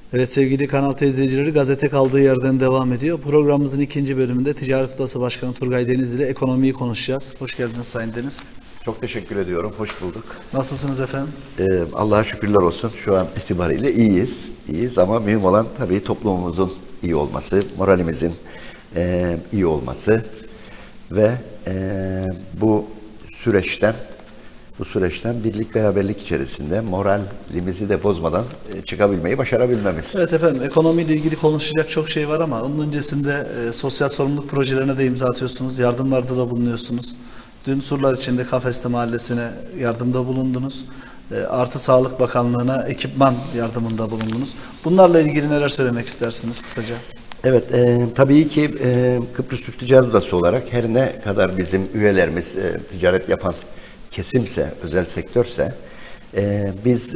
Evet sevgili Kanal T izleyicileri, gazete kaldığı yerden devam ediyor. Programımızın ikinci bölümünde Ticaret Odası Başkanı Turgay Deniz ile ekonomiyi konuşacağız. Hoş geldiniz Sayın Deniz. Çok teşekkür ediyorum. Hoş bulduk. Nasılsınız efendim? Allah'a şükürler olsun. Şu an itibariyle iyiyiz. İyiyiz ama mühim olan tabii toplumumuzun iyi olması, moralimizin iyi olması ve bu süreçten birlik beraberlik içerisinde moralimizi de bozmadan çıkabilmeyi başarabilmemiz. Evet efendim, ekonomiyle ilgili konuşacak çok şey var ama onun öncesinde sosyal sorumluluk projelerine de imza atıyorsunuz, yardımlarda da bulunuyorsunuz. Dün Surlar içinde Kafesli Mahallesi'ne yardımda bulundunuz. Artı Sağlık Bakanlığı'na ekipman yardımında bulundunuz. Bunlarla ilgili neler söylemek istersiniz kısaca? Evet, tabii ki Kıbrıs Türk Ticaret Odası olarak her ne kadar bizim üyelerimiz ticaret yapan kesimse, özel sektörse biz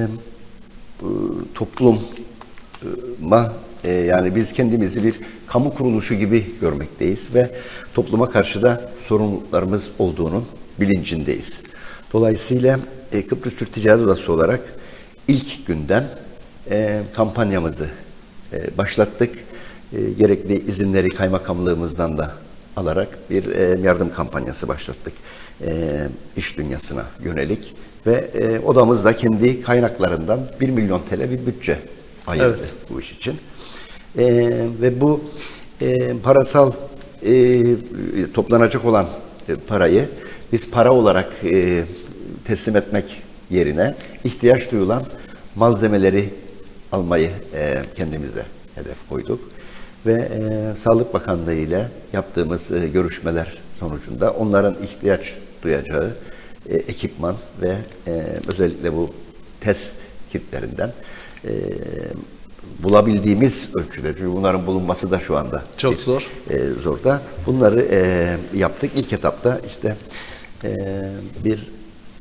topluma yani biz kendimizi bir kamu kuruluşu gibi görmekteyiz ve topluma karşı da sorumluluklarımız olduğunun bilincindeyiz. Dolayısıyla Kıbrıs Türk Ticaret Odası olarak ilk günden kampanyamızı başlattık. Gerekli izinleri kaymakamlığımızdan da alarak bir yardım kampanyası başlattık iş dünyasına yönelik ve odamız da kendi kaynaklarından 1 milyon TL bir bütçe ayırdı bu iş için. Ve bu parasal toplanacak olan parayı biz para olarak teslim etmek yerine ihtiyaç duyulan malzemeleri almayı kendimize hedef koyduk. Ve Sağlık Bakanlığı ile yaptığımız görüşmeler sonucunda onların ihtiyaç duyacağı ekipman ve özellikle bu test kitlerinden bulabildiğimiz ölçüde, çünkü bunların bulunması da şu anda çok zor. Zorda. Bunları yaptık. İlk etapta işte bir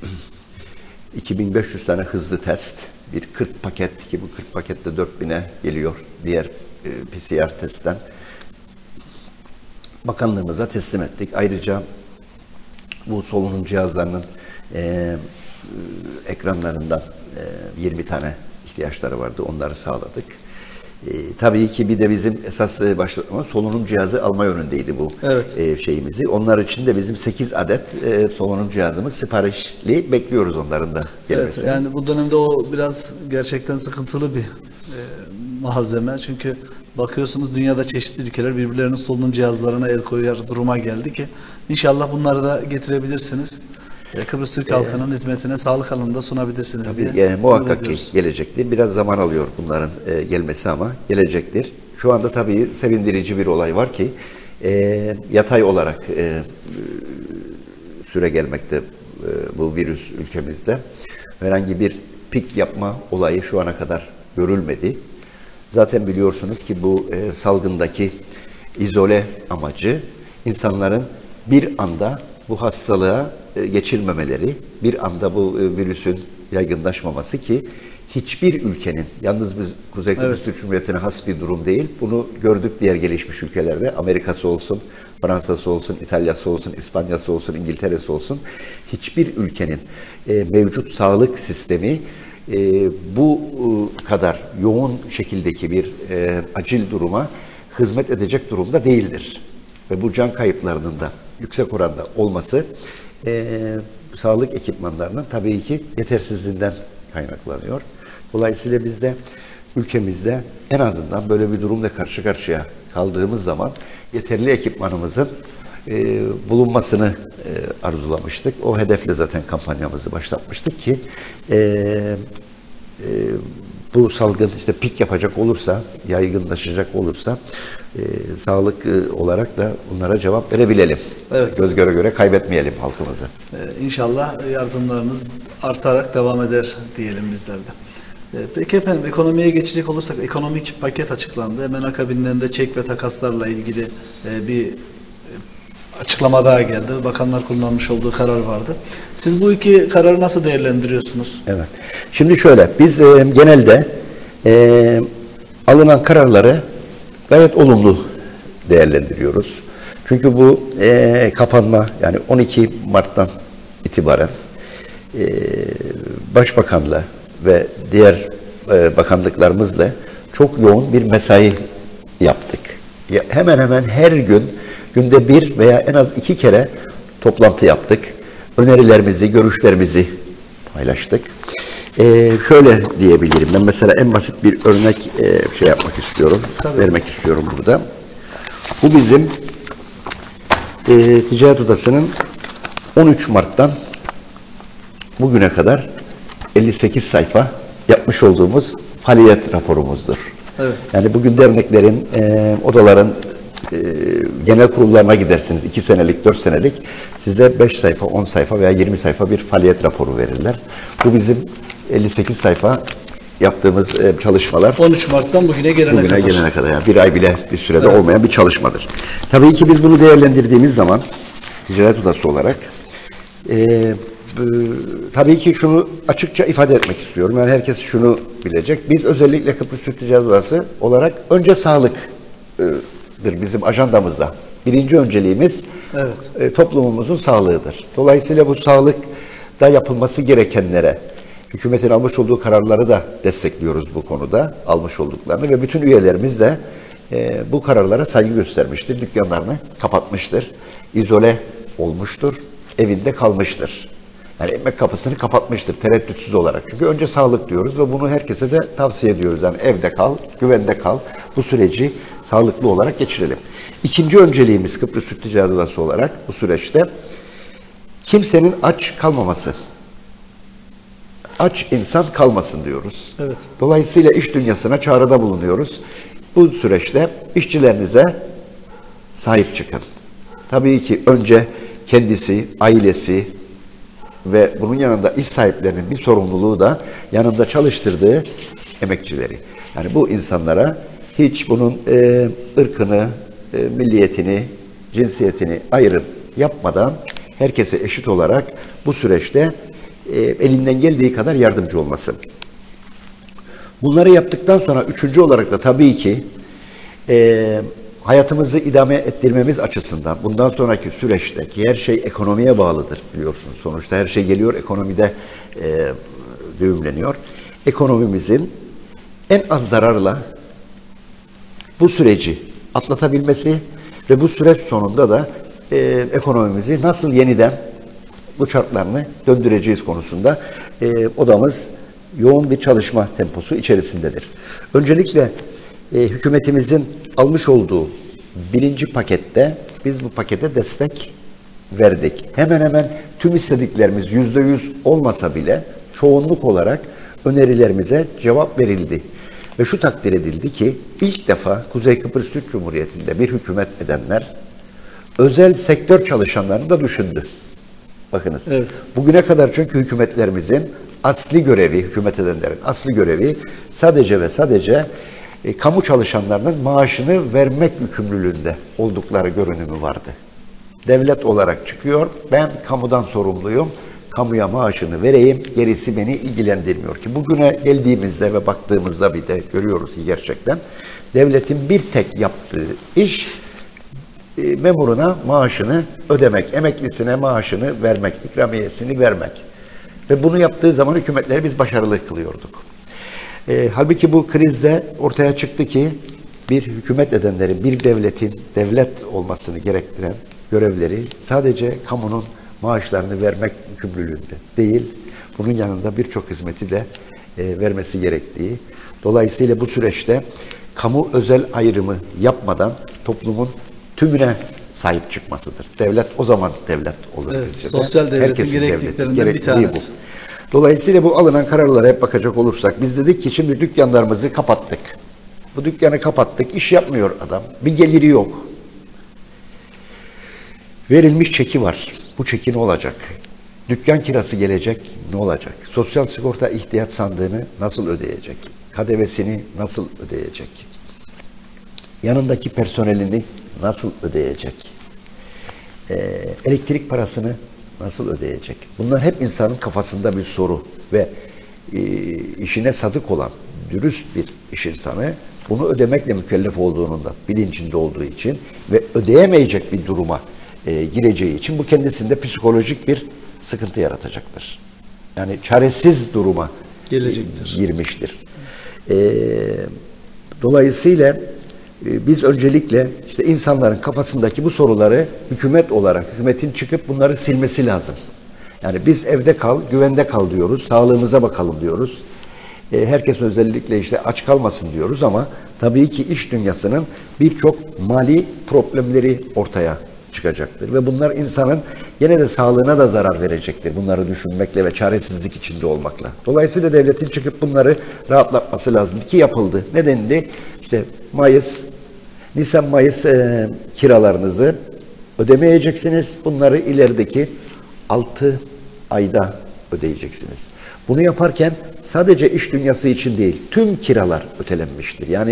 2500 tane hızlı test, bir 40 paket ki bu 40 pakette 4000'e geliyor diğer PCR testten bakanlığımıza teslim ettik. Ayrıca bu solunum cihazlarının ekranlarından 20 tane ihtiyaçları vardı. Onları sağladık. Tabii ki bir de bizim esas başlatmamız solunum cihazı alma yönündeydi bu şeyimizi. Onlar için de bizim 8 adet solunum cihazımız siparişli, bekliyoruz onların da gelmesini. Evet, yani bu dönemde o biraz gerçekten sıkıntılı bir malzeme. Çünkü bakıyorsunuz dünyada çeşitli ülkeler birbirlerinin solunum cihazlarına el koyar duruma geldi ki inşallah bunları da getirebilirsiniz. Kıbrıs Türk halkının hizmetine sağlık alanında sunabilirsiniz diye. Muhakkak ki gelecektir. Biraz zaman alıyor bunların gelmesi ama gelecektir. Şu anda tabii sevindirici bir olay var ki yatay olarak süre gelmekte bu virüs ülkemizde. Herhangi bir pik yapma olayı şu ana kadar görülmedi. Zaten biliyorsunuz ki bu salgındaki izole amacı insanların bir anda bu hastalığa geçirmemeleri, bir anda bu virüsün yaygınlaşmaması ki hiçbir ülkenin, yalnız biz Kuzey Kıbrıs Türk Cumhuriyeti'ne has bir durum değil, bunu gördük diğer gelişmiş ülkelerde, Amerika'sı olsun, Fransa'sı olsun, İtalya'sı olsun, İspanya'sı olsun, İngiltere'si olsun, hiçbir ülkenin mevcut sağlık sistemi bu kadar yoğun şekildeki bir acil duruma hizmet edecek durumda değildir. Ve bu can kayıplarının da yüksek oranda olması sağlık ekipmanlarının tabii ki yetersizliğinden kaynaklanıyor. Dolayısıyla biz de ülkemizde en azından böyle bir durumla karşı karşıya kaldığımız zaman yeterli ekipmanımızın bulunmasını arzulamıştık. O hedefle zaten kampanyamızı başlatmıştık ki bu salgın işte pik yapacak olursa, yaygınlaşacak olursa sağlık olarak da bunlara cevap verebilelim. Evet. Göz göre göre kaybetmeyelim halkımızı. İnşallah yardımlarınız artarak devam eder diyelim bizler de. Peki efendim, ekonomiye geçecek olursak ekonomik paket açıklandı. Hemen akabinden de çek ve takaslarla ilgili bir açıklama daha geldi. Bakanlar Kurulu'nun almış olduğu karar vardı. Siz bu iki kararı nasıl değerlendiriyorsunuz? Evet. Şimdi şöyle, biz genelde alınan kararları gayet olumlu değerlendiriyoruz. Çünkü bu kapanma, yani 12 Mart'tan itibaren Başbakanla ve diğer bakanlıklarımızla çok yoğun bir mesai yaptık. Hemen hemen her gün, günde bir veya en az 2 kere toplantı yaptık. Önerilerimizi, görüşlerimizi paylaştık. Şöyle diyebilirim. Ben mesela en basit bir örnek yapmak istiyorum, vermek istiyorum burada. Bu bizim Ticaret Odası'nın 13 Mart'tan bugüne kadar 58 sayfa yapmış olduğumuz faaliyet raporumuzdur. Evet. Yani bugün derneklerin, odaların genel kurullarına gidersiniz. 2 senelik, 4 senelik. Size 5 sayfa, 10 sayfa veya 20 sayfa bir faaliyet raporu verirler. Bu bizim 58 sayfa yaptığımız çalışmalar. 13 Mart'tan bugüne gelene kadar. Yani bir ay bile bir sürede olmayan bir çalışmadır. Tabii ki biz bunu değerlendirdiğimiz zaman Ticaret Odası olarak tabii ki şunu açıkça ifade etmek istiyorum. Yani herkes şunu bilecek. Biz özellikle Kıbrıs Türk Ticaret Odası olarak önce sağlıktır bizim ajandamızda. Birinci önceliğimiz toplumumuzun sağlığıdır. Dolayısıyla bu sağlıkta yapılması gerekenlere, hükümetin almış olduğu kararları da destekliyoruz bu konuda, almış olduklarını ve bütün üyelerimiz de bu kararlara saygı göstermiştir. Dükkanlarını kapatmıştır, izole olmuştur, evinde kalmıştır. Yani ekmek kapısını kapatmıştır tereddütsüz olarak. Çünkü önce sağlık diyoruz ve bunu herkese de tavsiye ediyoruz. Yani evde kal, güvende kal, bu süreci sağlıklı olarak geçirelim. İkinci önceliğimiz Kıbrıs Türk Ticaret Odası olarak bu süreçte kimsenin aç kalmaması. Aç insan kalmasın diyoruz. Evet. Dolayısıyla iş dünyasına çağrıda bulunuyoruz. Bu süreçte işçilerinize sahip çıkın. Tabii ki önce kendisi, ailesi ve bunun yanında iş sahiplerinin bir sorumluluğu da yanında çalıştırdığı emekçileri. Yani bu insanlara hiç bunun ırkını, milliyetini, cinsiyetini ayrım yapmadan herkese eşit olarak bu süreçte elinden geldiği kadar yardımcı olması. Bunları yaptıktan sonra üçüncü olarak da tabii ki hayatımızı idame ettirmemiz açısından bundan sonraki süreçteki her şey ekonomiye bağlıdır biliyorsunuz. Sonuçta her şey geliyor ekonomide düğümleniyor. Ekonomimizin en az zararla bu süreci atlatabilmesi ve bu süreç sonunda da ekonomimizi nasıl yeniden bu çarklarını döndüreceğiz konusunda odamız yoğun bir çalışma temposu içerisindedir. Öncelikle hükümetimizin almış olduğu birinci pakette biz bu pakete destek verdik. Hemen hemen tüm istediklerimiz %100 olmasa bile çoğunluk olarak önerilerimize cevap verildi. Ve şu takdir edildi ki ilk defa Kuzey Kıbrıs Türk Cumhuriyeti'nde bir hükümet edenler özel sektör çalışanlarını da düşündü. Bakınız. Evet. Bugüne kadar çünkü hükümetlerimizin asli görevi, hükümet edenlerin asli görevi sadece ve sadece kamu çalışanlarının maaşını vermek yükümlülüğünde oldukları görünümü vardı. Devlet olarak çıkıyor, ben kamudan sorumluyum, kamuya maaşını vereyim, gerisi beni ilgilendirmiyor ki bugüne geldiğimizde ve baktığımızda bir de görüyoruz ki gerçekten devletin bir tek yaptığı iş memuruna maaşını ödemek, emeklisine maaşını vermek, ikramiyesini vermek. Ve bunu yaptığı zaman hükümetleri biz başarılı kılıyorduk. Halbuki bu krizde ortaya çıktı ki bir hükümet edenlerin, bir devletin devlet olmasını gerektiren görevleri sadece kamunun maaşlarını vermek yükümlülüğünde değil, bunun yanında birçok hizmeti de vermesi gerektiği. Dolayısıyla bu süreçte kamu özel ayrımı yapmadan toplumun tümüne sahip çıkmasıdır. Devlet o zaman devlet olur. Evet, sosyal devletin gerekliklerinden bir tanesi. Bu. Dolayısıyla bu alınan kararlara hep bakacak olursak biz dedik ki şimdi dükkanlarımızı kapattık. Bu dükkanı kapattık, iş yapmıyor adam. Bir geliri yok. Verilmiş çeki var. Bu çeki ne olacak? Dükkan kirası gelecek, ne olacak? Sosyal sigorta ihtiyaç sandığını nasıl ödeyecek? KDV'sini nasıl ödeyecek? Yanındaki personelini nasıl ödeyecek? Elektrik parasını nasıl ödeyecek? Bunlar hep insanın kafasında bir soru ve işine sadık olan, dürüst bir iş insanı bunu ödemekle mükellef olduğunun da bilincinde olduğu için ve ödeyemeyecek bir duruma gireceği için bu kendisinde psikolojik bir sıkıntı yaratacaktır. Yani çaresiz duruma gelecektir. Girmiştir. Dolayısıyla biz öncelikle işte insanların kafasındaki bu soruları hükümet olarak, hükümetin çıkıp bunları silmesi lazım. Yani biz evde kal, güvende kal diyoruz, sağlığımıza bakalım diyoruz. Herkes özellikle işte aç kalmasın diyoruz ama tabii ki iş dünyasının birçok mali problemleri ortaya çıkacaktır. Ve bunlar insanın yine de sağlığına da zarar verecektir. Bunları düşünmekle ve çaresizlik içinde olmakla. Dolayısıyla devletin çıkıp bunları rahatlatması lazım ki yapıldı. Ne dendi? İşte Nisan-Mayıs kiralarınızı ödemeyeceksiniz. Bunları ilerideki 6 ayda ödeyeceksiniz. Bunu yaparken sadece iş dünyası için değil, tüm kiralar ötelenmiştir. Yani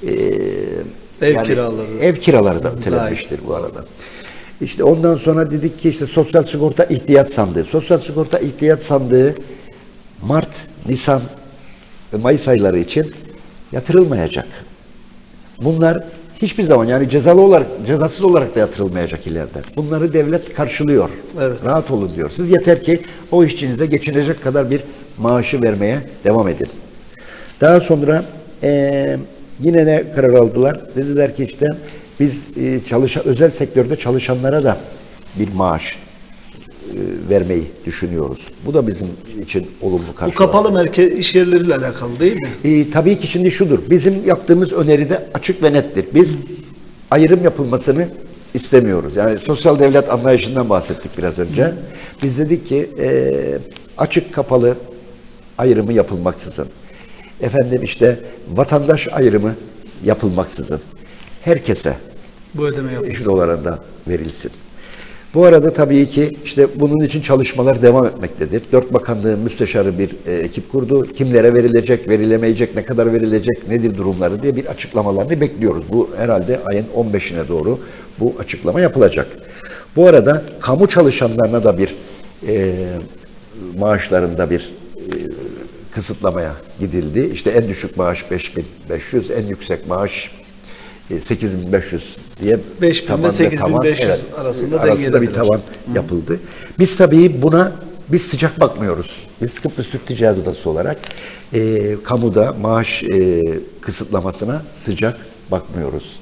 ev kiraları da ötelenmiştir bu arada. İşte ondan sonra dedik ki işte sosyal sigorta ihtiyat sandığı. Sosyal sigorta ihtiyat sandığı Mart, Nisan ve Mayıs ayları için yatırılmayacak. Bunlar hiçbir zaman yani cezasız olarak da yatırılmayacak ileride. Bunları devlet karşılıyor. Evet. Rahat olun diyor. Siz yeter ki o işçinize geçinecek kadar bir maaşı vermeye devam edin. Daha sonra yine ne karar aldılar? Dediler ki işte biz özel sektörde çalışanlara da bir maaş vermeyi düşünüyoruz. Bu da bizim için olumlu karşılandı. Bu kapalı merkez iş yerleriyle alakalı değil mi? Tabii ki şimdi şudur. Bizim yaptığımız öneride açık ve nettir. Biz ayrım yapılmasını istemiyoruz. Yani sosyal devlet anlayışından bahsettik biraz önce. Biz dedik ki açık kapalı ayrımı yapılmaksızın. Efendim işte vatandaş ayrımı yapılmaksızın. Herkese bu ödeme yapılsın. eşit oranında verilsin. Bu arada tabii ki işte bunun için çalışmalar devam etmektedir. 4 bakanlığın müsteşarı bir ekip kurdu. Kimlere verilecek, verilemeyecek, ne kadar verilecek, nedir durumları diye bir açıklamalarını bekliyoruz. Bu herhalde ayın 15'ine doğru bu açıklama yapılacak. Bu arada kamu çalışanlarına da bir maaşlarında bir kısıtlamaya gidildi. İşte en düşük maaş 5.500, en yüksek maaş 8.500 diye 5.000 ile 8.500 arasında bir tavan yapıldı. Biz tabii buna sıcak bakmıyoruz. Biz Kıbrıs Türk Ticaret Odası olarak kamuda maaş kısıtlamasına sıcak bakmıyoruz.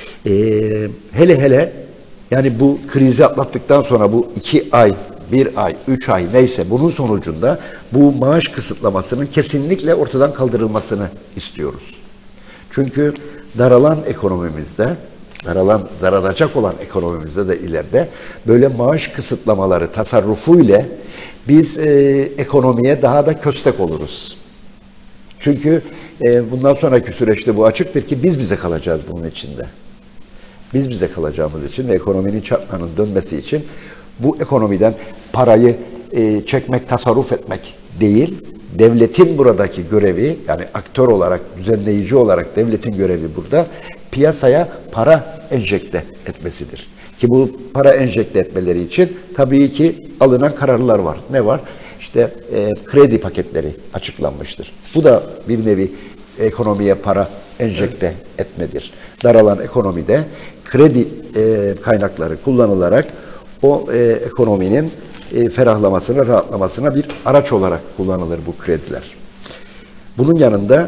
Hele yani bu krizi atlattıktan sonra bu 2 ay, 1 ay, 3 ay neyse bunun sonucunda bu maaş kısıtlamasının kesinlikle ortadan kaldırılmasını istiyoruz. Çünkü daralan ekonomimizde, daralacak olan ekonomimizde de ileride böyle maaş kısıtlamaları tasarrufuyla biz ekonomiye daha da köstek oluruz. Çünkü bundan sonraki süreçte bu açıktır ki biz bize kalacağız bunun içinde. Biz bize kalacağımız için ve ekonominin çarklarının dönmesi için bu ekonomiden parayı çekmek, tasarruf etmek değil, devletin buradaki görevi, yani aktör olarak, düzenleyici olarak devletin görevi burada piyasaya para enjekte etmesidir. Ki bu para enjekte etmeleri için tabii ki alınan kararlar var. Ne var? İşte kredi paketleri açıklanmıştır. Bu da bir nevi ekonomiye para enjekte etmedir. Daralan ekonomide kredi kaynakları kullanılarak o ekonominin ferahlamasına, rahatlamasına bir araç olarak kullanılır bu krediler. Bunun yanında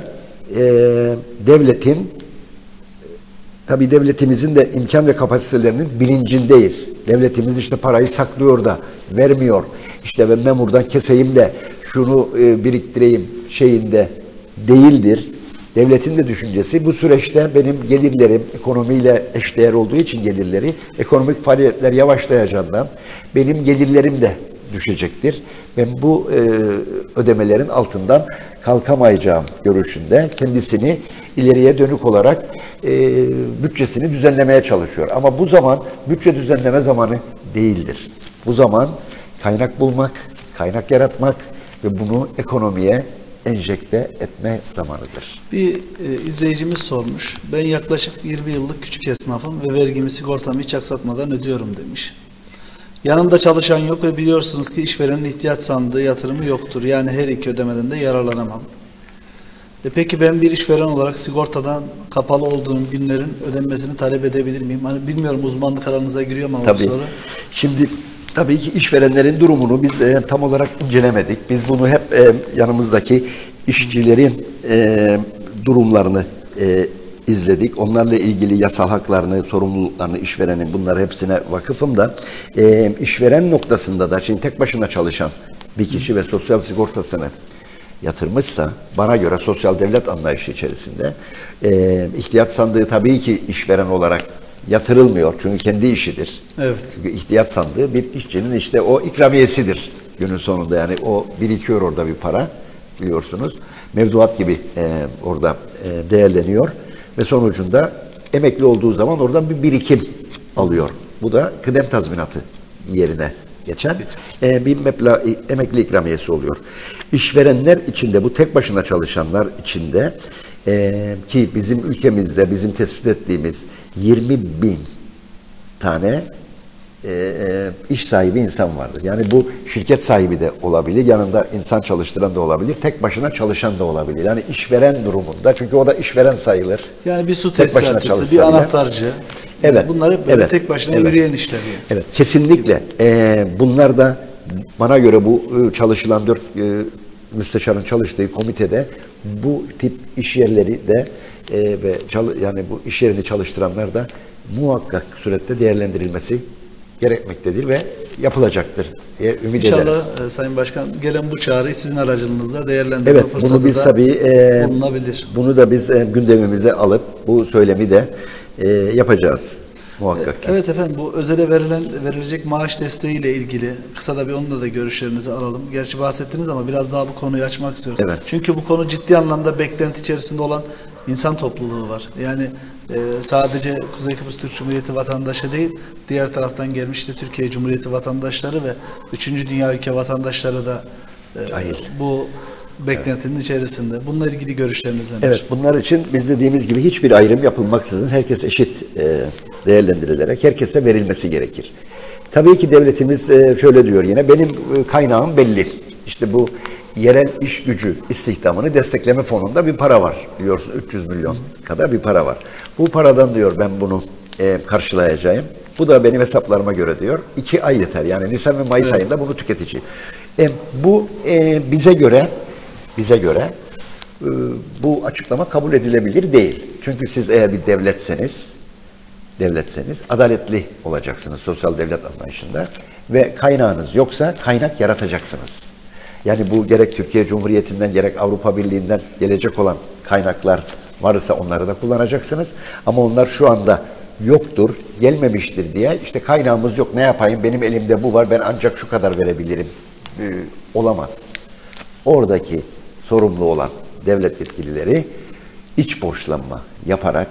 tabii devletimizin de imkan ve kapasitelerinin bilincindeyiz. Devletimiz işte parayı saklıyor da vermiyor. İşte ben memurdan keseyim de şunu biriktireyim şeyinde değildir. Devletin de düşüncesi bu süreçte benim gelirlerim ekonomiyle eşdeğer olduğu için gelirleri, ekonomik faaliyetler yavaşlayacağından benim gelirlerim de düşecektir. Ben bu ödemelerin altından kalkamayacağım görüşünde kendisini ileriye dönük olarak bütçesini düzenlemeye çalışıyor. Ama bu zaman bütçe düzenleme zamanı değildir. Bu zaman kaynak bulmak, kaynak yaratmak ve bunu ekonomiye enjekte etme zamanıdır. Bir izleyicimiz sormuş. Ben yaklaşık 20 yıllık küçük esnafım ve vergimi, sigortamı hiç aksatmadan ödüyorum demiş. Yanımda çalışan yok ve biliyorsunuz ki işverenin ihtiyaç sandığı yatırımı yoktur. Yani her iki ödemeden de yararlanamam. Peki ben bir işveren olarak sigortadan kapalı olduğum günlerin ödenmesini talep edebilir miyim? Hani bilmiyorum, uzmanlık alanınıza giriyor mu bu soru? Şimdi tabii ki işverenlerin durumunu biz tam olarak incelemedik. Biz bunu hep yanımızdaki işçilerin durumlarını izledik. Onlarla ilgili yasal haklarını, sorumluluklarını, işverenin, bunları hepsine vakıfım da işveren noktasında da şimdi tek başına çalışan bir kişi ve sosyal sigortasını yatırmışsa, bana göre sosyal devlet anlayışı içerisinde ihtiyaç sandığı tabii ki işveren olarak yatırılmıyor. Çünkü kendi işidir. Evet. Çünkü ihtiyaç sandığı bir işçinin işte o ikramiyesidir günün sonunda. Yani o birikiyor orada bir para, biliyorsunuz. Mevduat gibi orada değerleniyor ve sonucunda emekli olduğu zaman oradan bir birikim alıyor. Bu da kıdem tazminatı yerine geçen bir meblağ, emekli ikramiyesi oluyor. İşverenler içinde, bu tek başına çalışanlar içinde ki bizim ülkemizde bizim tespit ettiğimiz 20 bin tane iş sahibi insan vardır. Yani bu şirket sahibi de olabilir, yanında insan çalıştıran da olabilir, tek başına çalışan da olabilir. Yani işveren durumunda, çünkü o da işveren sayılır. Yani bir su Tek başına tesisatçısı, bir çalışsa bile. anahtarcı. Evet. Bunlar hep böyle Evet. tek başına Evet. yürüyen işler yani. Evet, kesinlikle. Bunlar da bana göre bu çalışılan 4 müsteşarın çalıştığı komitede bu tip iş yerleri de ve yani bu iş yerini çalıştıranlar da muhakkak surette değerlendirilmesi gerekmektedir ve yapılacaktır diye ümit ederim. İnşallah Sayın Başkan gelen bu çağrıyı sizin aracılığınızla değerlendirme Evet, fırsatı bunu biz da tabii bulunabilir. bunu da biz gündemimize alıp bu söylemi de yapacağız muhakkak ki. Evet efendim, bu özele verilecek maaş desteğiyle ilgili kısa da bir onunla da görüşlerinizi alalım. Gerçi bahsettiniz ama biraz daha bu konuyu açmak istiyorum. Evet. Çünkü bu konu ciddi anlamda beklenti içerisinde olan insan topluluğu var. Yani sadece Kuzey Kıbrıs Türk Cumhuriyeti vatandaşı değil, diğer taraftan gelmiş de Türkiye Cumhuriyeti vatandaşları ve 3. Dünya ülke vatandaşları da bu beklentinin içerisinde. Bununla ilgili görüşleriniz neler? Evet, bunlar için biz dediğimiz gibi hiçbir ayrım yapılmaksızın herkes eşit değerlendirilerek herkese verilmesi gerekir. Tabii ki devletimiz şöyle diyor yine, benim kaynağım belli. İşte bu yerel iş gücü istihdamını destekleme fonunda bir para var. Biliyorsun 300 milyon kadar bir para var. Bu paradan diyor ben bunu karşılayacağım. Bu da benim hesaplarıma göre diyor 2 ay yeter. Yani Nisan ve Mayıs ayında bunu tüketeceğim. Bu bize göre bu açıklama kabul edilebilir değil. Çünkü siz eğer bir devletseniz adaletli olacaksınız sosyal devlet anlayışında ve kaynağınız yoksa kaynak yaratacaksınız. Yani bu gerek Türkiye Cumhuriyeti'nden gerek Avrupa Birliği'nden gelecek olan kaynaklar varsa onları da kullanacaksınız. Ama onlar şu anda yoktur, gelmemiştir diye işte kaynağımız yok, ne yapayım, benim elimde bu var, ben ancak şu kadar verebilirim. Olamaz. Oradaki sorumlu olan devlet yetkilileri iç borçlanma yaparak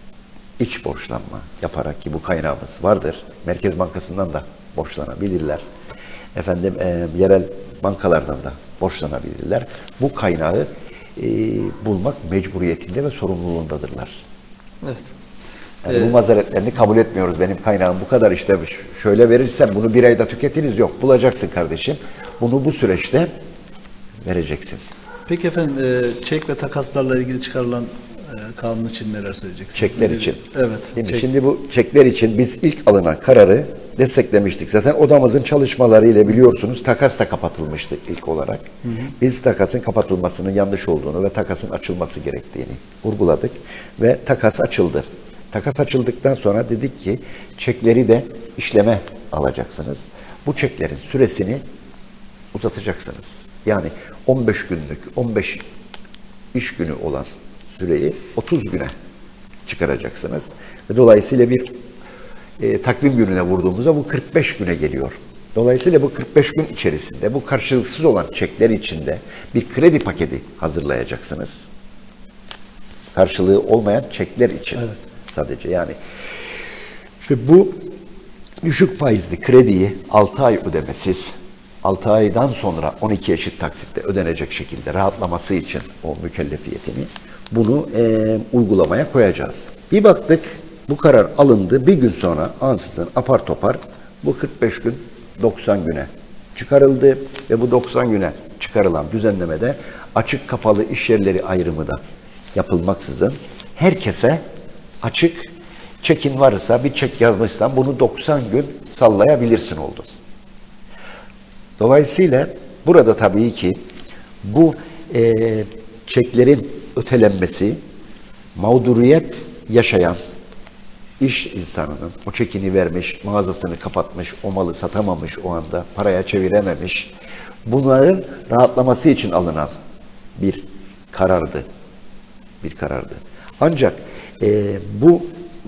ki bu kaynağımız vardır. Merkez Bankası'ndan da borçlanabilirler. Efendim yerel bankalardan da borçlanabilirler. Bu kaynağı bulmak mecburiyetinde ve sorumluluğundadırlar. Evet. Yani bu mazeretlerini kabul etmiyoruz. Benim kaynağım bu kadar, işte şöyle verirsem bunu bir ayda tüketiriz. Yok, bulacaksın kardeşim. Bunu bu süreçte vereceksin. Peki efendim, çek ve takaslarla ilgili çıkarılan kanun için neler söyleyeceksiniz? Çekler için. Evet. Şimdi bu çekler için biz ilk alınan kararı desteklemiştik. Zaten odamızın çalışmaları ile biliyorsunuz takas da kapatılmıştı ilk olarak. Biz takasın kapatılmasının yanlış olduğunu ve takasın açılması gerektiğini vurguladık ve takas açıldı. Takas açıldıktan sonra dedik ki çekleri de işleme alacaksınız. Bu çeklerin süresini uzatacaksınız. Yani 15 günlük, 15 iş günü olan süreyi 30 güne çıkaracaksınız. Ve dolayısıyla bir takvim gününe vurduğumuzda bu 45 güne geliyor. Dolayısıyla bu 45 gün içerisinde bu karşılıksız olan çekler içinde bir kredi paketi hazırlayacaksınız. Karşılığı olmayan çekler için sadece, yani ve bu düşük faizli krediyi 6 ay ödemesiz, 6 aydan sonra 12 eşit taksitte ödenecek şekilde rahatlaması için o mükellefiyetini bunu uygulamaya koyacağız. Bir baktık bu karar alındı, bir gün sonra ansızın apar topar bu 45 gün 90 güne çıkarıldı ve bu 90 güne çıkarılan düzenlemede açık kapalı iş yerleri ayrımı da yapılmaksızın herkese açık, çekin varsa, bir çek yazmışsan bunu 90 gün sallayabilirsin oldu. Dolayısıyla burada tabii ki bu çeklerin ötelenmesi mağduriyet yaşayan iş insanının o çekini vermiş, mağazasını kapatmış, o malı satamamış o anda, paraya çevirememiş. Bunların rahatlaması için alınan bir karardı. Bir karardı. Ancak bu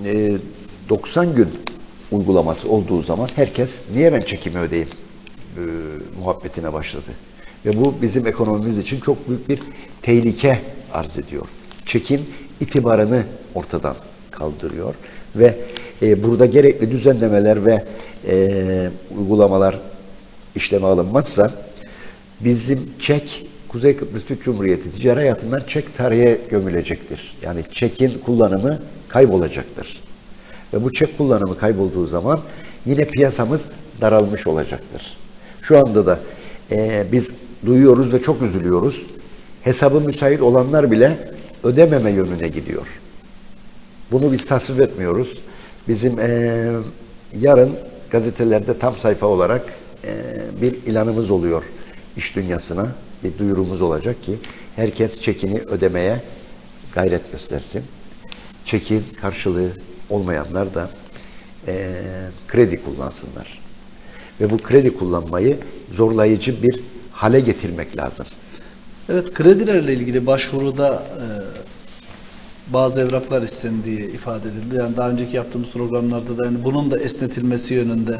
90 gün uygulaması olduğu zaman herkes niye ben çekimi ödeyeyim muhabbetine başladı. Ve bu bizim ekonomimiz için çok büyük bir tehlike arz ediyor. Çekim itibarını ortadan kaldırıyor ve burada gerekli düzenlemeler ve uygulamalar işleme alınmazsa bizim çek Kuzey Kıbrıs Türk Cumhuriyeti ticari hayatından çek tarihe gömülecektir. Yani çekin kullanımı kaybolacaktır. Ve bu çek kullanımı kaybolduğu zaman yine piyasamız daralmış olacaktır. Şu anda da biz duyuyoruz ve çok üzülüyoruz. Hesabı müsait olanlar bile ödememe yönüne gidiyor. Bunu biz tasvip etmiyoruz. Bizim yarın gazetelerde tam sayfa olarak bir ilanımız oluyor iş dünyasına. Bir duyurumuz olacak ki herkes çekini ödemeye gayret göstersin. Çekin karşılığı olmayanlar da kredi kullansınlar. Ve bu kredi kullanmayı zorlayıcı bir hale getirmek lazım. Evet, kredilerle ilgili başvuruda bazı evraklar istendiği ifade edildi. Yani daha önceki yaptığımız programlarda da yani bunun da esnetilmesi yönünde.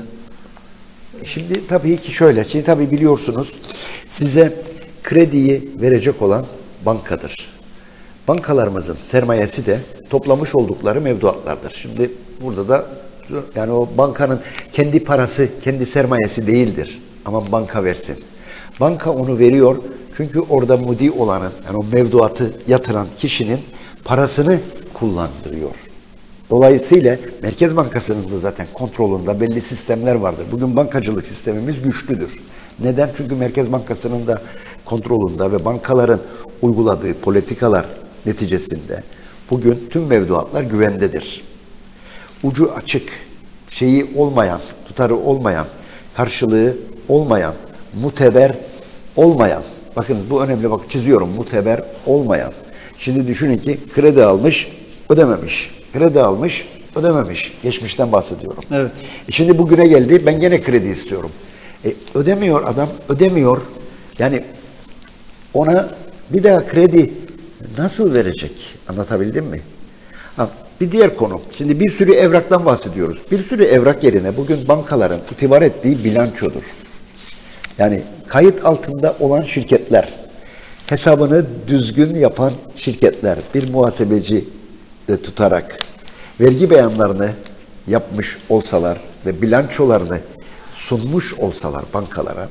Şimdi tabii ki şöyle, şimdi tabii biliyorsunuz size krediyi verecek olan bankadır. Bankalarımızın sermayesi de toplamış oldukları mevduatlardır. Şimdi burada da yani o bankanın kendi parası, kendi sermayesi değildir. Ama banka versin. Banka onu veriyor çünkü orada mudi olanın, yani o mevduatı yatıran kişinin parasını kullandırıyor. Dolayısıyla Merkez Bankası'nın da zaten kontrolünde belli sistemler vardır. Bugün bankacılık sistemimiz güçlüdür. Neden? Çünkü Merkez Bankası'nın da kontrolünde ve bankaların uyguladığı politikalar neticesinde bugün tüm mevduatlar güvendedir. Ucu açık, şeyi olmayan, tutarı olmayan, karşılığı olmayan, muteber olmayan, bakın bu önemli, bak çiziyorum, muteber olmayan. Şimdi düşünün ki kredi almış, ödememiş. Kredi almış, ödememiş. Geçmişten bahsediyorum. Evet. Şimdi bugüne geldi, ben gene kredi istiyorum. Ödemiyor adam, ödemiyor. Yani ona bir daha kredi nasıl verecek? Anlatabildim mi? Ha, bir diğer konu. Şimdi bir sürü evraktan bahsediyoruz. Bir sürü evrak yerine bugün bankaların itibar ettiği bilançodur. Yani kayıt altında olan şirketler, hesabını düzgün yapan şirketler, bir muhasebeci de tutarak vergi beyanlarını yapmış olsalar ve bilançolarını sunmuş olsalar bankalara,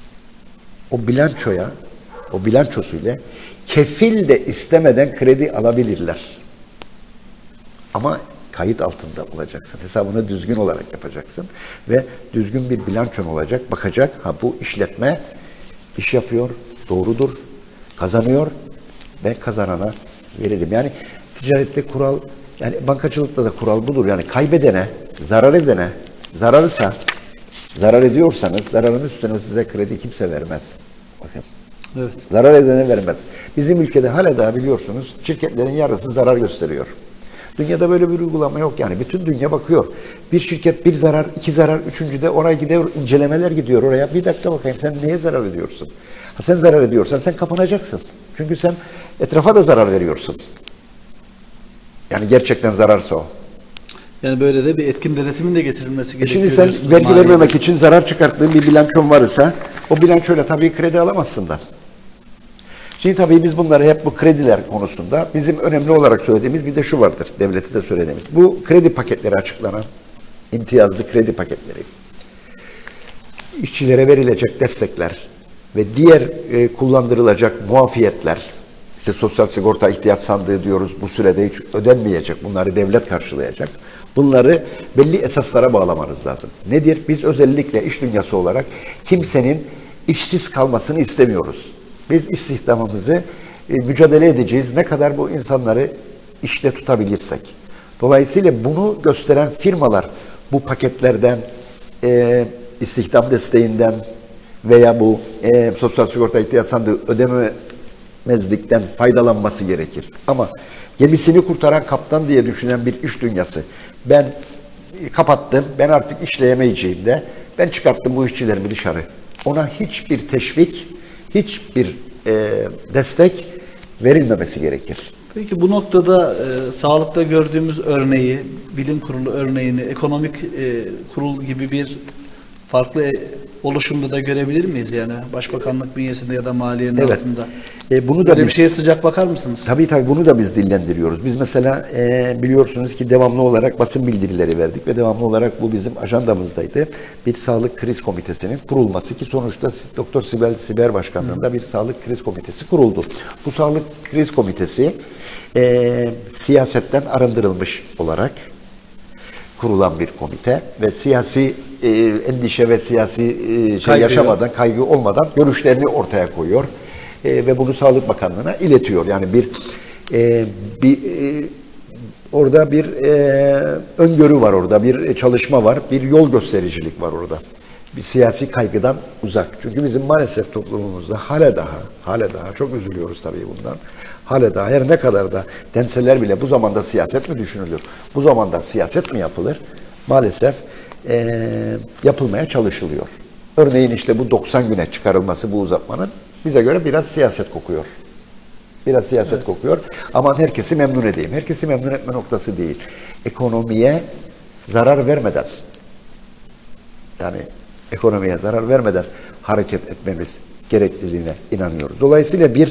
o bilançoya, o bilançosuyla kefil de istemeden kredi alabilirler. Ama kayıt altında olacaksın. Hesabını düzgün olarak yapacaksın ve düzgün bir bilançon olacak. Bakacak, ha bu işletme iş yapıyor, doğrudur, kazanıyor ve kazanana veririm. Yani ticarette kural, yani bankacılıkta da kural budur. Yani kaybedene, zarar edene, zararsa, zarar ediyorsanız zararın üstüne size kredi kimse vermez. Bakın. Evet. Zarar edene vermez. Bizim ülkede hala daha biliyorsunuz şirketlerin yarısı zarar gösteriyor. Dünyada böyle bir uygulama yok yani. Bütün dünya bakıyor. Bir şirket bir zarar, iki zarar, üçüncüde oraya gidiyor, incelemeler gidiyor oraya. Bir dakika bakayım sen neye zarar ediyorsun? Ha, sen zarar ediyorsan sen kapanacaksın. Çünkü sen etrafa da zarar veriyorsun. Yani gerçekten zararsa o. Yani böyle de bir etkin denetimin de getirilmesi gerekiyor. Şimdi sen vergi vermemek için zarar çıkarttığın bir bilançon varsa o bilançoyla tabii kredi alamazsın da. Şimdi tabii biz bunları hep bu krediler konusunda bizim önemli olarak söylediğimiz bir de şu vardır. Devlete de söylediğimiz. Bu kredi paketleri açıklanan imtiyazlı kredi paketleri, işçilere verilecek destekler ve diğer kullandırılacak muafiyetler, işte sosyal sigorta ihtiyaç sandığı diyoruz, bu sürede hiç ödenmeyecek, bunları devlet karşılayacak. Bunları belli esaslara bağlamanız lazım. Nedir? Biz özellikle iş dünyası olarak kimsenin işsiz kalmasını istemiyoruz. Biz istihdamımızı mücadele edeceğiz. Ne kadar bu insanları işte tutabilirsek. Dolayısıyla bunu gösteren firmalar bu paketlerden, istihdam desteğinden veya bu sosyal sigorta ihtiyaç sandığı ödeme etmezlikten faydalanması gerekir. Ama gemisini kurtaran kaptan diye düşünen bir iş dünyası, ben kapattım, ben artık işleyemeyeceğim de ben çıkarttım bu işçilerimi dışarı. Ona hiçbir teşvik, hiçbir destek verilmemesi gerekir. Peki bu noktada sağlıkta gördüğümüz örneği, bilim kurulu örneğini, ekonomik kurul gibi bir farklı oluşumda da görebilir miyiz? Yani Başbakanlık bünyesinde ya da maliyenin altında. Bunu da böyle bir şeye sıcak bakar mısınız? Tabii bunu da biz dillendiriyoruz. Biz mesela biliyorsunuz ki devamlı olarak basın bildirileri verdik ve devamlı olarak bu bizim ajandamızdaydı. Bir sağlık kriz komitesinin kurulması ki sonuçta Doktor Sibel Siber Başkanlığı'nda bir sağlık kriz komitesi kuruldu. Bu sağlık kriz komitesi siyasetten arındırılmış olarak kurulan bir komite ve siyasi endişe ve siyasi yaşamadan, kaygı olmadan görüşlerini ortaya koyuyor ve bunu Sağlık Bakanlığı'na iletiyor. Yani orada bir öngörü var, orada bir çalışma var, bir yol göstericilik var orada. Bir siyasi kaygıdan uzak. Çünkü bizim maalesef toplumumuzda hala daha çok üzülüyoruz tabii bundan. Hala daha her ne kadar da denseler bile bu zamanda siyaset mi düşünülür? Bu zamanda siyaset mi yapılır? Maalesef yapılmaya çalışılıyor. Örneğin işte bu 90 güne çıkarılması bu uzatmanın bize göre biraz siyaset kokuyor. Biraz siyaset kokuyor. Aman herkesi memnun edeyim. Herkesi memnun etme noktası değil. Ekonomiye zarar vermeden, yani ekonomiye zarar vermeden hareket etmemiz gerekliliğine inanıyoruz. Dolayısıyla bir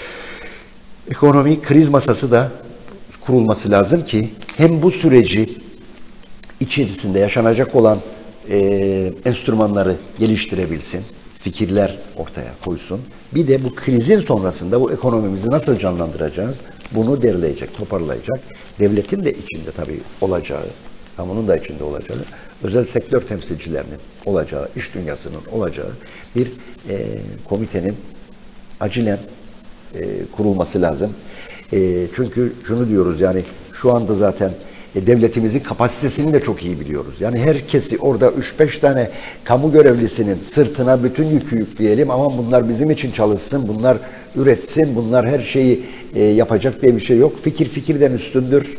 ekonomi kriz masası da kurulması lazım ki hem bu süreci içerisinde yaşanacak olan enstrümanları geliştirebilsin, fikirler ortaya koysun. Bir de bu krizin sonrasında bu ekonomimizi nasıl canlandıracağız? Bunu derleyecek, toparlayacak. Devletin de içinde tabii olacağı, kamunun da içinde olacağı, özel sektör temsilcilerinin olacağı, iş dünyasının olacağı bir komitenin acilen kurulması lazım. Çünkü şunu diyoruz, yani şu anda zaten devletimizin kapasitesini de çok iyi biliyoruz. Yani herkesi orada 3-5 tane kamu görevlisinin sırtına bütün yükü yükleyelim ama bunlar bizim için çalışsın, bunlar üretsin, bunlar her şeyi yapacak diye bir şey yok. Fikir fikirden üstündür.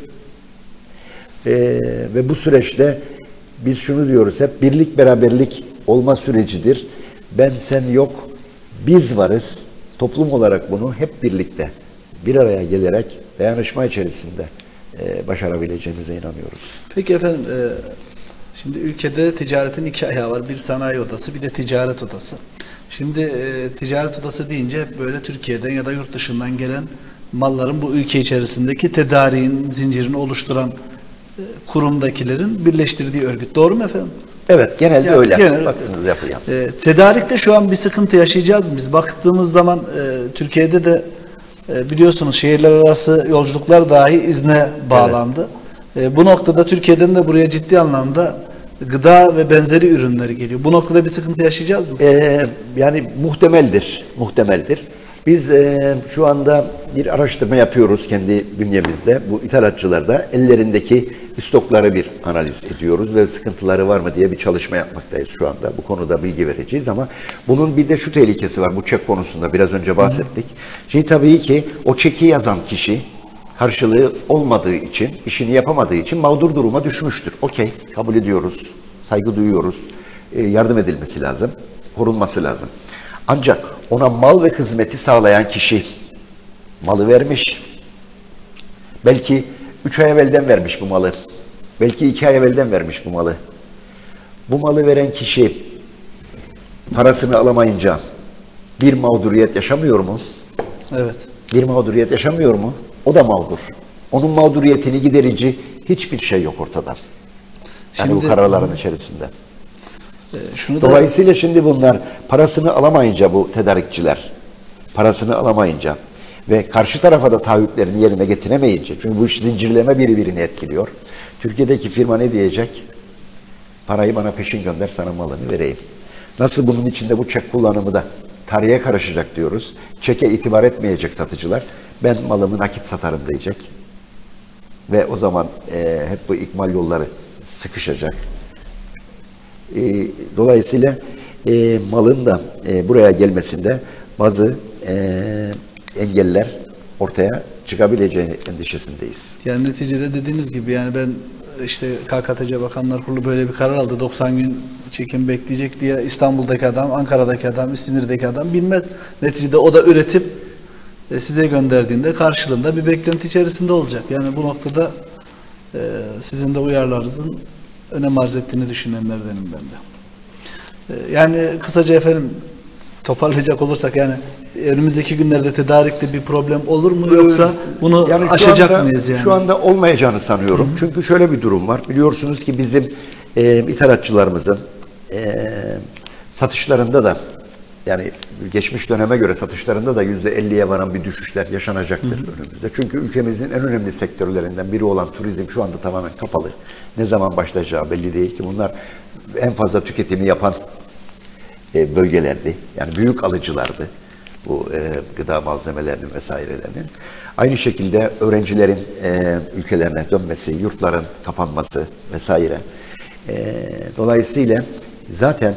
Ve bu süreçte biz şunu diyoruz hep, birlik beraberlik olma sürecidir. Ben sen yok, biz varız. Toplum olarak bunu hep birlikte bir araya gelerek dayanışma içerisinde başarabileceğimize inanıyoruz. Peki efendim, şimdi ülkede ticaretin iki ayağı var. Bir sanayi odası, bir de ticaret odası. Şimdi ticaret odası deyince hep böyle Türkiye'den ya da yurt dışından gelen malların bu ülke içerisindeki tedariğin zincirini oluşturan kurumdakilerin birleştirdiği örgüt. Doğru mu efendim? Evet, genelde yani, öyle. Baktığınız yapıya. Tedarikte şu an bir sıkıntı yaşayacağız mı? Biz baktığımız zaman Türkiye'de de biliyorsunuz şehirler arası yolculuklar dahi izne bağlandı. Evet. Bu noktada Türkiye'den de buraya ciddi anlamda gıda ve benzeri ürünleri geliyor. Bu noktada bir sıkıntı yaşayacağız mı? Yani muhtemeldir. Biz şu anda bir araştırma yapıyoruz kendi bünyemizde. Bu ithalatçılarda ellerindeki stokları bir analiz ediyoruz ve sıkıntıları var mı diye bir çalışma yapmaktayız şu anda. Bu konuda bilgi vereceğiz ama bunun bir de şu tehlikesi var. Bu çek konusunda biraz önce bahsettik. Şimdi tabii ki o çeki yazan kişi karşılığı olmadığı için, işini yapamadığı için mağdur duruma düşmüştür. Okey, kabul ediyoruz, saygı duyuyoruz, yardım edilmesi lazım, korunması lazım. Ancak ona mal ve hizmeti sağlayan kişi malı vermiş. Belki 3 ay evvelden vermiş bu malı. Belki 2 ay evvelden vermiş bu malı. Bu malı veren kişi parasını alamayınca bir mağduriyet yaşamıyor mu? Evet. Bir mağduriyet yaşamıyor mu? O da mağdur. Onun mağduriyetini giderici hiçbir şey yok ortada. Yani bu kararların içerisinde. Dolayısıyla şimdi bunlar parasını alamayınca, bu tedarikçiler parasını alamayınca ve karşı tarafa da taahhütlerini yerine getiremeyince, çünkü bu iş zincirleme birbirini etkiliyor. Türkiye'deki firma ne diyecek? Parayı bana peşin gönder, sana malını vereyim. Nasıl bunun içinde bu çek kullanımı da tarihe karışacak diyoruz. Çeke itibar etmeyecek satıcılar. Ben malımı nakit satarım diyecek. Ve o zaman hep bu ikmal yolları sıkışacak. Dolayısıyla malın da buraya gelmesinde bazı engeller ortaya çıkabileceğini endişesindeyiz. Yani neticede dediğiniz gibi yani ben işte KKTC Bakanlar Kurulu böyle bir karar aldı. 90 gün çekim bekleyecek diye İstanbul'daki adam, Ankara'daki adam, İzmir'deki adam bilmez. Neticede o da üretip size gönderdiğinde karşılığında bir beklenti içerisinde olacak. Yani bu noktada sizin de uyarılarınızın önem arz ettiğini düşünenlerdenim ben de. Yani kısaca efendim toparlayacak olursak yani önümüzdeki günlerde tedarikte bir problem olur mu yoksa bunu yani aşacak mıyız yani? Şu anda olmayacağını sanıyorum. Hı-hı. Çünkü şöyle bir durum var. Biliyorsunuz ki bizim ithalatçılarımızın satışlarında da yani geçmiş döneme göre satışlarında da %50'ye varan bir düşüşler yaşanacaktır önümüzde. Çünkü ülkemizin en önemli sektörlerinden biri olan turizm şu anda tamamen kapalı. Ne zaman başlayacağı belli değil ki bunlar en fazla tüketimi yapan bölgelerdi. Yani büyük alıcılardı bu gıda malzemelerinin vesairelerinin. Aynı şekilde öğrencilerin ülkelerine dönmesi, yurtların kapanması vesaire. Dolayısıyla zaten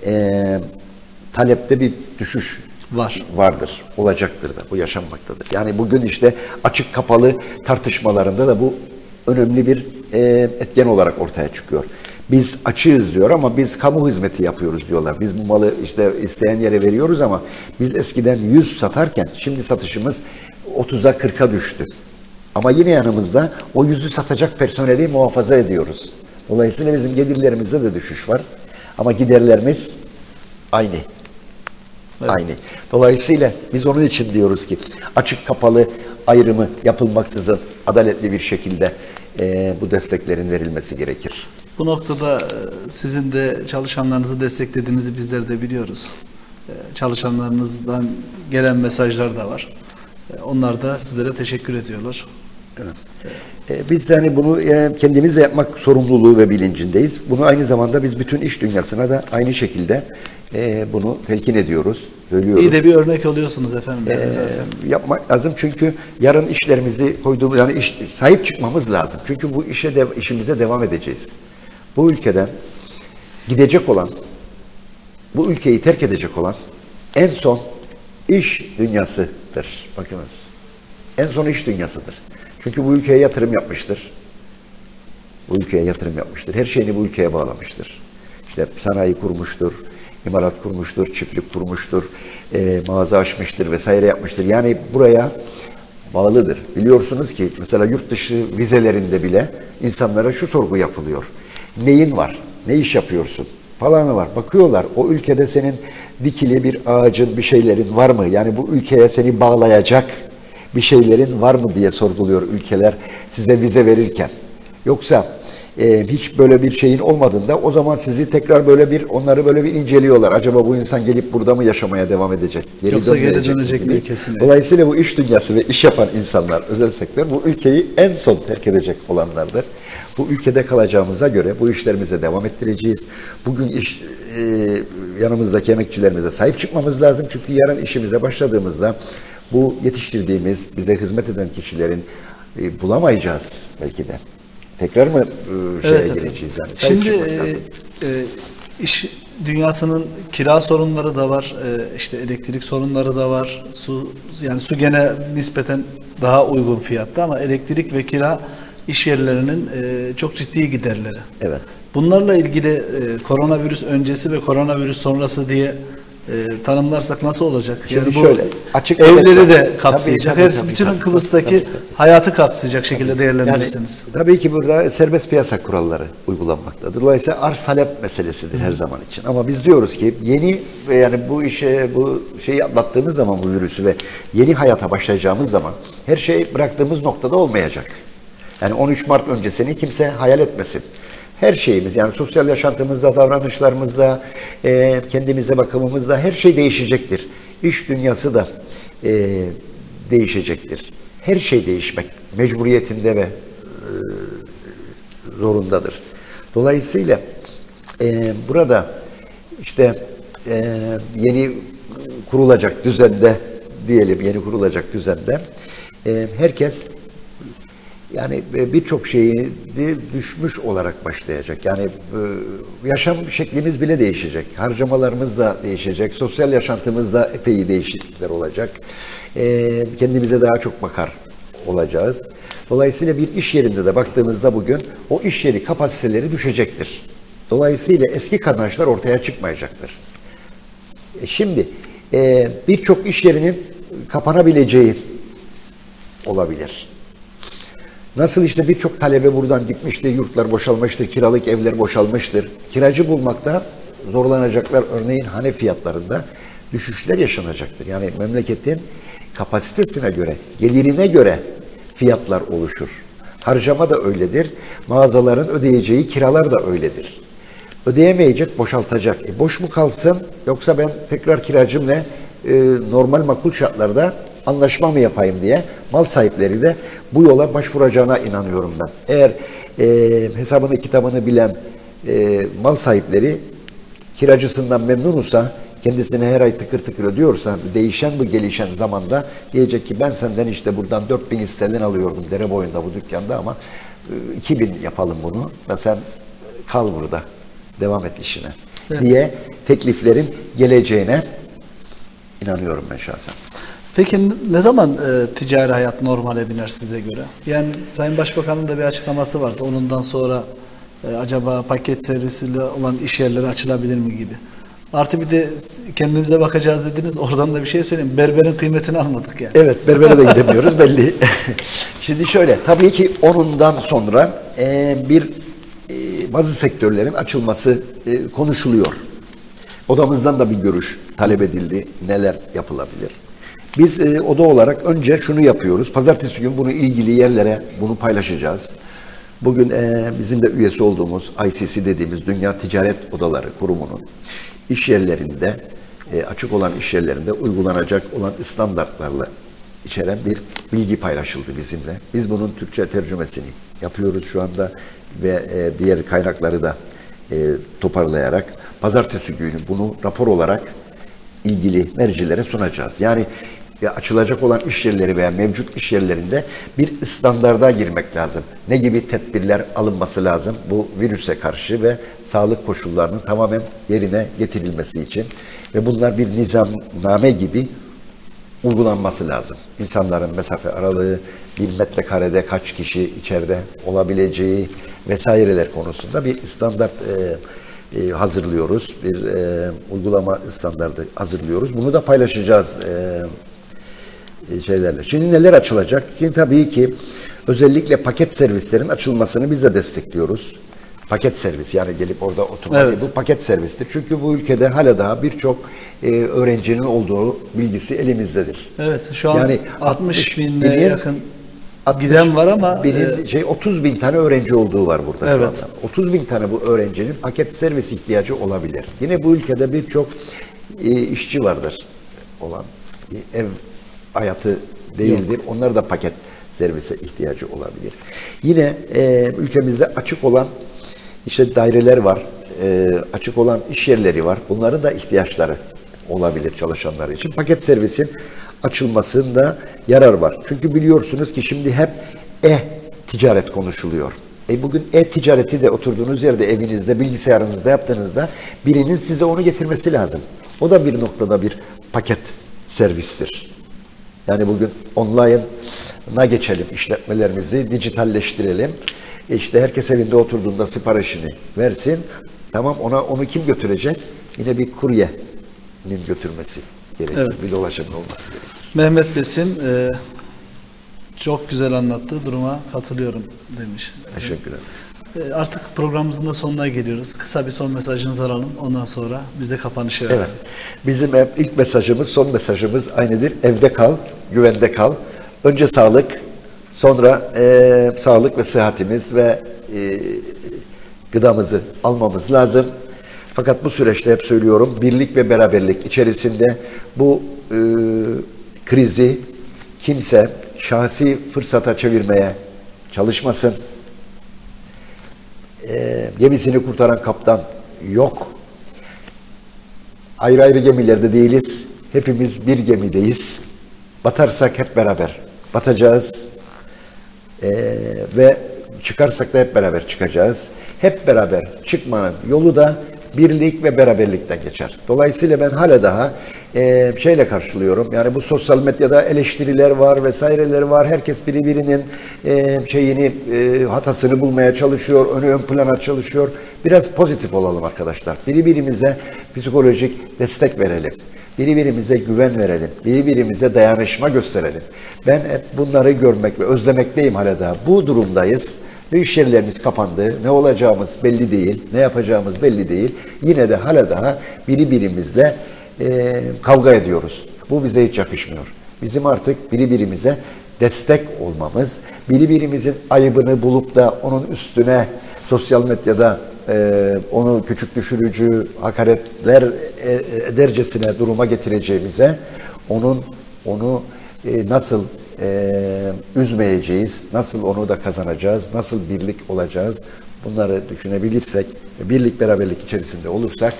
talepte bir düşüş vardır, olacaktır da, bu yaşanmaktadır. Yani bugün işte açık kapalı tartışmalarında da bu önemli bir etken olarak ortaya çıkıyor. Biz açığız diyor ama biz kamu hizmeti yapıyoruz diyorlar. Biz bu malı işte isteyen yere veriyoruz ama biz eskiden 100 satarken şimdi satışımız 30'a 40'a düştü. Ama yine yanımızda o 100'ü satacak personeli muhafaza ediyoruz. Dolayısıyla bizim gelirlerimizde de düşüş var. Ama giderlerimiz aynı. Evet. Aynı. Dolayısıyla biz onun için diyoruz ki açık kapalı ayrımı yapılmaksızın adaletli bir şekilde bu desteklerin verilmesi gerekir. Bu noktada sizin de çalışanlarınızı desteklediğinizi bizler de biliyoruz. Çalışanlarınızdan gelen mesajlar da var. Onlar da sizlere teşekkür ediyorlar. Evet. Biz yani bunu kendimiz de yapmak sorumluluğu ve bilincindeyiz. Bunu aynı zamanda biz bütün iş dünyasına da aynı şekilde bunu telkin ediyoruz, söylüyoruz. İyi de bir örnek oluyorsunuz efendim. Yapmak lazım çünkü yarın işlerimizi koyduğumuz yani sahip çıkmamız lazım. Çünkü bu işimize devam edeceğiz. Bu ülkeden gidecek olan, bu ülkeyi terk edecek olan en son iş dünyasıdır. Bakınız, en son iş dünyasıdır. Çünkü bu ülkeye yatırım yapmıştır. Bu ülkeye yatırım yapmıştır. Her şeyini bu ülkeye bağlamıştır. İşte sanayi kurmuştur, imalat kurmuştur, çiftlik kurmuştur, mağaza açmıştır vesaire yapmıştır. Yani buraya bağlıdır. Biliyorsunuz ki mesela yurt dışı vizelerinde bile insanlara şu sorgu yapılıyor. Neyin var? Ne iş yapıyorsun? Falanı var. Bakıyorlar o ülkede senin dikili bir ağacın, bir şeylerin var mı? Yani bu ülkeye seni bağlayacak bir şeylerin var mı diye sorguluyor ülkeler size vize verirken. Yoksa hiç böyle bir şeyin olmadığında o zaman sizi tekrar onları böyle bir inceliyorlar. Acaba bu insan gelip burada mı yaşamaya devam edecek? Yoksa geri dönecek mi kesinlikle? Dolayısıyla bu iş dünyası ve iş yapan insanlar, özel sektör bu ülkeyi en son terk edecek olanlardır. Bu ülkede kalacağımıza göre bu işlerimize devam ettireceğiz. Bugün yanımızdaki emekçilerimize sahip çıkmamız lazım. Çünkü yarın işimize başladığımızda bu yetiştirdiğimiz, bize hizmet eden kişilerin bulamayacağız belki de. Tekrar mı gireceğiz? Yani? Şimdi iş dünyasının kira sorunları da var, işte elektrik sorunları da var. Su gene nispeten daha uygun fiyatta ama elektrik ve kira iş yerlerinin çok ciddi giderleri. Evet. Bunlarla ilgili koronavirüs öncesi ve koronavirüs sonrası diye tanımlarsak nasıl olacak? Şimdi yani bu şöyle, açık evleri de kapsayacak. Bütün tabii, Kıbrıs'taki hayatı kapsayacak şekilde değerlendirirseniz. Yani, tabii ki burada serbest piyasa kuralları uygulanmaktadır. Dolayısıyla arz talep meselesidir her zaman için. Ama biz diyoruz ki yani bu şeyi atlattığımız zaman bu virüsü ve yeni hayata başlayacağımız zaman her şey bıraktığımız noktada olmayacak. Yani 13 Mart öncesini kimse hayal etmesin. Her şeyimiz yani sosyal yaşantımızda, davranışlarımızda, kendimize bakımımızda her şey değişecektir. İş dünyası da değişecektir. Her şey değişmek mecburiyetinde ve zorundadır. Dolayısıyla burada işte yeni kurulacak düzende herkes yani birçok şeyi düşmüş olarak başlayacak. Yani yaşam şeklimiz bile değişecek. Harcamalarımız da değişecek. Sosyal yaşantımızda epey değişiklikler olacak. Kendimize daha çok bakar olacağız. Dolayısıyla bir iş yerinde de baktığımızda bugün o iş yeri kapasiteleri düşecektir. Dolayısıyla eski kazançlar ortaya çıkmayacaktır. Şimdi birçok iş yerinin kapanabileceği olabilir. Nasıl işte birçok talebe buradan gitmişti, yurtlar boşalmıştır, kiralık evler boşalmıştır. Kiracı bulmakta zorlanacaklar. Örneğin hane fiyatlarında düşüşler yaşanacaktır. Yani memleketin kapasitesine göre, gelirine göre fiyatlar oluşur. Harcama da öyledir. Mağazaların ödeyeceği kiralar da öyledir. Ödeyemeyecek, boşaltacak. Boş mu kalsın yoksa ben tekrar kiracımla normal makul şartlarda anlaşma mı yapayım diye mal sahipleri de bu yola başvuracağına inanıyorum ben. Eğer hesabını kitabını bilen mal sahipleri kiracısından memnunsa, kendisine her ay tıkır tıkır ödüyorsa, değişen bu gelişen zamanda diyecek ki ben senden işte buradan 4.000 sterlin alıyordum dere boyunda bu dükkanda ama 2.000 yapalım bunu da sen kal burada, devam et işine diye tekliflerin geleceğine inanıyorum ben şahsen. Peki ne zaman ticari hayat normale biner size göre? Yani Sayın Başbakan'ın da bir açıklaması vardı. Onundan sonra acaba paket servisiyle olan iş yerleri açılabilir mi gibi. Artı bir de kendimize bakacağız dediniz. Oradan da bir şey söyleyeyim. Berberin kıymetini almadık yani. Evet, berbere de gidemiyoruz belli. Şimdi şöyle, tabii ki onundan sonra bazı sektörlerin açılması konuşuluyor. Odamızdan da bir görüş talep edildi. Neler yapılabilir? Biz oda olarak önce şunu yapıyoruz. Pazartesi gün bunu ilgili yerlere bunu paylaşacağız. Bugün bizim de üyesi olduğumuz ICC dediğimiz Dünya Ticaret Odaları Kurumu'nun iş yerlerinde, açık olan iş yerlerinde uygulanacak olan standartlarla içeren bir bilgi paylaşıldı bizimle. Biz bunun Türkçe tercümesini yapıyoruz şu anda ve diğer kaynakları da toparlayarak pazartesi günü bunu rapor olarak ilgili mercilere sunacağız. Yani açılacak olan iş yerleri veya mevcut iş yerlerinde bir standarda girmek lazım. Ne gibi tedbirler alınması lazım bu virüse karşı ve sağlık koşullarının tamamen yerine getirilmesi için ve bunlar bir nizamname gibi uygulanması lazım. İnsanların mesafe aralığı, 1 metrekarede kaç kişi içeride olabileceği vesaireler konusunda bir standart hazırlıyoruz. Bir uygulama standardı hazırlıyoruz. Bunu da paylaşacağız şeylerle. Şimdi neler açılacak? Şimdi tabii ki özellikle paket servislerin açılmasını biz de destekliyoruz. Paket servis yani gelip orada oturmak evet. Bu paket servistir. Çünkü bu ülkede hala daha birçok öğrencinin olduğu bilgisi elimizdedir. Evet şu an yani 60 bine yakın giden var ama 30 bin tane öğrenci olduğu var burada evet. şu anda. 30 bin tane bu öğrencinin paket servis ihtiyacı olabilir. Yine bu ülkede birçok işçi vardır olan ev hayatı değildir. Yok. Onlar da paket servise ihtiyacı olabilir. Yine ülkemizde açık olan işte daireler var, açık olan iş yerleri var. Bunların da ihtiyaçları olabilir çalışanlar için. Paket servisin açılmasında yarar var. Çünkü biliyorsunuz ki şimdi hep e-ticaret konuşuluyor. Bugün e-ticareti de oturduğunuz yerde evinizde, bilgisayarınızda yaptığınızda birinin size onu getirmesi lazım. O da bir noktada bir paket servistir. Yani bugün online'a geçelim, işletmelerimizi dijitalleştirelim. İşte herkes evinde oturduğunda siparişini versin. Tamam onu kim götürecek? Yine bir kuryenin götürmesi gerekir. Evet. Bir dolaşımın olması gerekir. Mehmet Besim çok güzel anlattı. Duruma katılıyorum demiş. Teşekkür ederiz. Artık programımızın da sonuna geliyoruz. Kısa bir son mesajınızı alalım. Ondan sonra biz de kapanışı verelim. Evet. Bizim ilk mesajımız, son mesajımız aynıdır. Evde kal, güvende kal. Önce sağlık, sonra sağlık ve sıhhatimiz ve gıdamızı almamız lazım. Fakat bu süreçte hep söylüyorum, birlik ve beraberlik içerisinde bu krizi kimse şahsi fırsata çevirmeye çalışmasın. Gemisini kurtaran kaptan yok. Ayrı ayrı gemilerde değiliz. Hepimiz bir gemideyiz. Batarsak hep beraber batacağız. Ve çıkarsak da hep beraber çıkacağız. Hep beraber çıkmanın yolu da birlik ve beraberlikten geçer. Dolayısıyla ben hala daha şeyle karşılıyorum. Yani bu sosyal medyada eleştiriler var vesaireler var. Herkes birbirinin hatasını bulmaya çalışıyor, ön plana çalışıyor. Biraz pozitif olalım arkadaşlar. Birbirimize psikolojik destek verelim. Birbirimize güven verelim. Birbirimize dayanışma gösterelim. Ben hep bunları görmek ve özlemekteyim hala daha. Bu durumdayız. Ve iş yerlerimiz kapandı. Ne olacağımız belli değil. Ne yapacağımız belli değil. Yine de hala daha birbirimizle kavga ediyoruz. Bu bize hiç yakışmıyor. Bizim artık birbirimize destek olmamız, birbirimizin ayıbını bulup da onun üstüne sosyal medyada onu küçük düşürücü hakaretler edercesine duruma getireceğimize onu nasıl üzmeyeceğiz, nasıl onu da kazanacağız, nasıl birlik olacağız, bunları düşünebilirsek, birlik beraberlik içerisinde olursak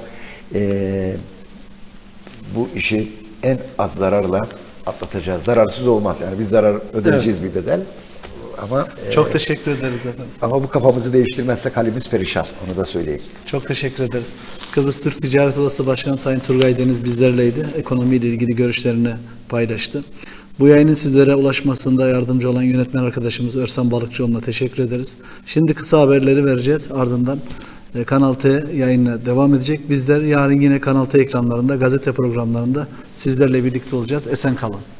bu işi en az zararla atlatacağız. Zararsız olmaz. Yani biz zarar ödeyeceğiz bir bedel. Ama çok teşekkür ederiz efendim. Ama bu kafamızı değiştirmezsek halimiz perişan. Onu da söyleyeyim. Çok teşekkür ederiz. Kıbrıs Türk Ticaret Odası Başkanı Sayın Turgay Deniz bizlerleydi. Ekonomiyle ilgili görüşlerini paylaştı. Bu yayının sizlere ulaşmasında yardımcı olan yönetmen arkadaşımız Örsan Balıkçıoğlu'na teşekkür ederiz. Şimdi kısa haberleri vereceğiz. Ardından Kanal T yayınına devam edecek. Bizler yarın yine Kanal T ekranlarında, gazete programlarında sizlerle birlikte olacağız. Esen kalın.